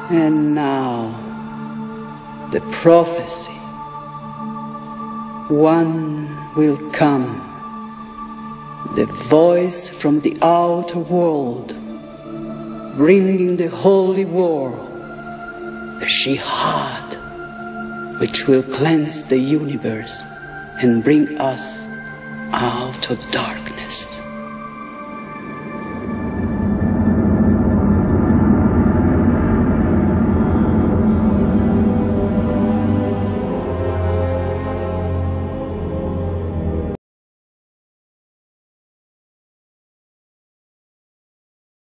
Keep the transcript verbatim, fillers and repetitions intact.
And now, the prophecy. One will come, the voice from the outer world, bringing the holy war, the Shihad, which will cleanse the universe and bring us out of darkness.